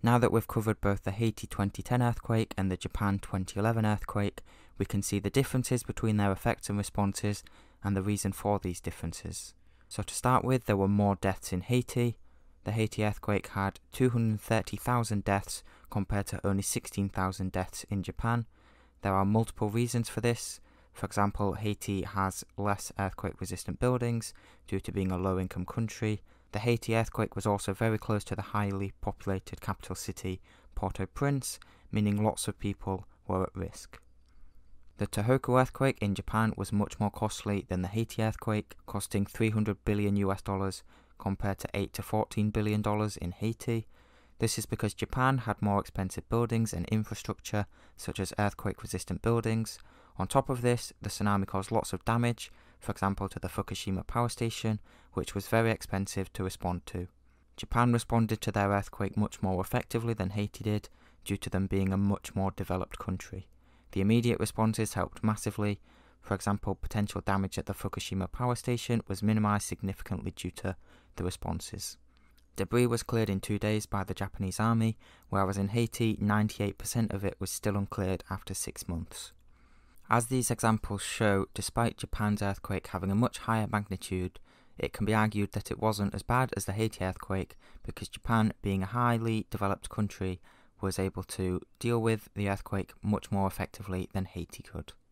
Now that we've covered both the Haiti 2010 earthquake and the Japan 2011 earthquake, we can see the differences between their effects and responses and the reason for these differences. So to start with, there were more deaths in Haiti. The Haiti earthquake had 230,000 deaths compared to only 16,000 deaths in Japan. There are multiple reasons for this. For example, Haiti has less earthquake-resistant buildings due to being a low-income country. The Haiti earthquake was also very close to the highly populated capital city, Port-au-Prince, meaning lots of people were at risk. The Tohoku earthquake in Japan was much more costly than the Haiti earthquake, costing $300 billion compared to $8 to $14 billion in Haiti. This is because Japan had more expensive buildings and infrastructure, such as earthquake-resistant buildings. On top of this, the tsunami caused lots of damage, for example to the Fukushima power station, which was very expensive to respond to. Japan responded to their earthquake much more effectively than Haiti did, due to them being a much more developed country. The immediate responses helped massively. For example, potential damage at the Fukushima power station was minimized significantly due to the responses. Debris was cleared in 2 days by the Japanese army, whereas in Haiti, 98% of it was still uncleared after 6 months. As these examples show, despite Japan's earthquake having a much higher magnitude, it can be argued that it wasn't as bad as the Haiti earthquake because Japan, being a highly developed country, was able to deal with the earthquake much more effectively than Haiti could.